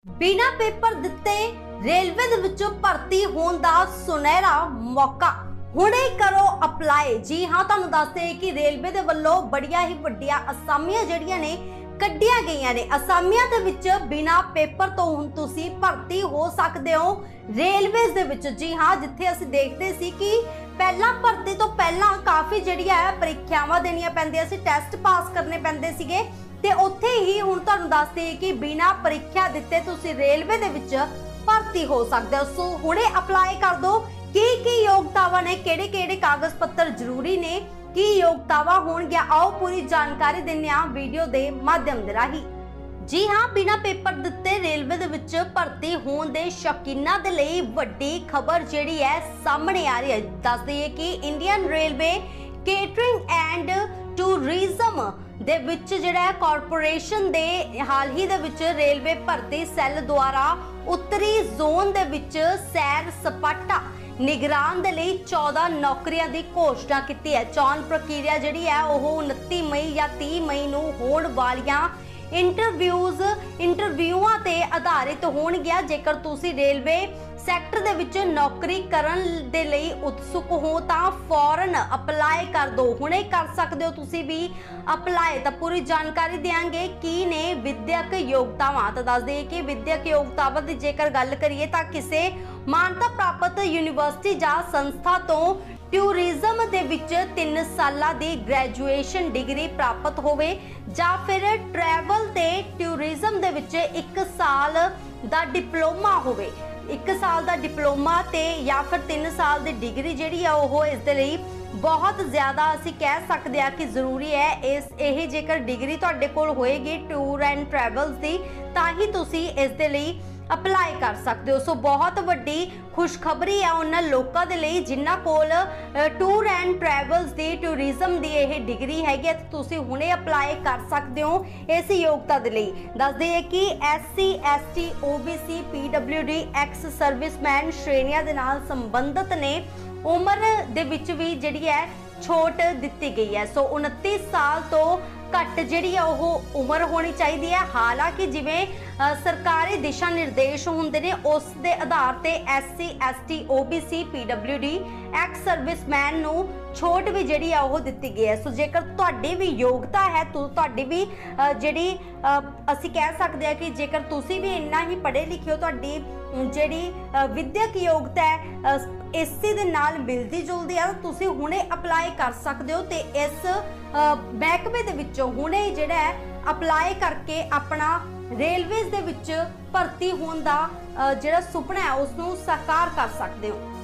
बिना पेपर दिते रेलवे दे विचों भर्ती होने दा सुनहरा मौका हुणे करो अप्लाई। जी हाँ, तुहानूं दसदे कि रेलवे दे वल्लों बड़ियां ही वड्डियां असामियां जड़ियां ने कड्डियां गईयां ने। असामियां दे विच बिना पेपर तो हुण तुसीं भर्ती हो सकदे हो रेलवेज़ दे विच। जी हाँ, जिथे असीं देखदे सी कि पहला भर्ती तो पहला काफ़ी जड़ियां परीक्षावां देणियां पैंदियां सी, टैसट पास करने पैंदे सीगे ते उत्थे ही हुण तुहानूं दसदे कि बिना परीक्षा दित्ते तुसीं रेलवे दे विच भर्ती हो सकदे हो। सो हुणे अप्लाई कर दो। की योग्यतावां ने, किहड़े-किहड़े कागज पत्र जरूरी ने, की योग्यतावां होणगियां, आओ पूरी जानकारी दिंदे हां वीडियो दे माध्यम दे राही। जी हाँ, बिना पेपर दित्ते रेलवे दे विच भर्ती होण दे शौकीनां दे लई वड्डी खबर जिहड़ी है सामने आ रही है। दस दईए कि Indian railway catering and tourism दे विच जिहड़ा कारपोरेशन दे हाल ही दे विच रेलवे भर्ती सैल द्वारा उत्तरी जोन दे विच सैर सपाटा निगरान दे लई 14 नौकरियां दी घोषणा की है। चोण प्रक्रिया जिहड़ी है ओह 29 मई या 30 मई नूं होण वालियां इंटरव्यूआं ते आधारित होणगियां। जेकर तुसीं रेलवे सैक्टर दे विच नौकरी करन दे लई उत्सुक हो तां फौरन अप्लाई कर दो। हुणे कर सकदे हो तुसीं भी अप्लाई। तां पूरी जानकारी देंगे की ने विद्यक योग्यतावां। तां दस दईए कि विद्यक योग्यतावां दी जेकर गल करिए तां किसी मानता प्राप्त यूनिवर्सिटी जां संस्था तो टूरिज्म दे विच 3 सालां दी ग्रेजुएशन डिग्री प्राप्त होवे जां फिर ट्रैवल ते टूरिज्म दे विच 1 साल दा डिप्लोमा होवे। 1 साल दा डिप्लोमा ते या फिर 3 साल दी डिग्री जिहड़ी है ओह इस दे लई बहुत ज़्यादा असीं कह सकते हैं कि जरूरी है। इस जेकर डिग्री तुहाडे कोल होएगी टूर एंड ट्रैवल्स दी तां ही तुसीं इस दे लई अप्लाई कर सकते हो। सो बहुत वड्डी खुशखबरी है उन्हां लोकां दे लई जिन्हां कोल टूर एंड ट्रैवल्स दी टूरिज्म दी यह डिग्री हैगी ते तुसीं हुणे अप्लाई कर सकते हो इस योग्यता दे लई। दस दईए कि SC ST OBC PWD ex serviceman श्रेणियां दे नाल संबंधित ने उम्र दे विच भी जिहड़ी है छूट दित्ती गई है। सो 29 साल तो घट जिहड़ी है ओह उम्र होनी चाहिए है। हालांकि जिवें सरकारी दिशा निर्देश होंदे ने उस दे आधार ते SC ST OBC PWD ex serviceman नूं छूट भी जिहड़ी है ओह दित्ती गई है। सो जेकर तुहाडी भी योग्यता है तो तुहाडी भी जिहड़ी असीं कह सकते हैं कि जेकर तुसीं भी इन्ना ही पढ़े लिखे हो, तुहाडी जिहड़ी विद्यक योग्यता है इसी दे नाल मिलदी जुलदी है, तुसीं हुणे अप्लाई कर सकते हो ते इस महकमे दे विचों हुणे जिहड़ा है अप्लाई करके अपना रेलवेज़ दे विच भर्ती होण दा जिहड़ा सुपना है उसनूं साकार कर सकते हो।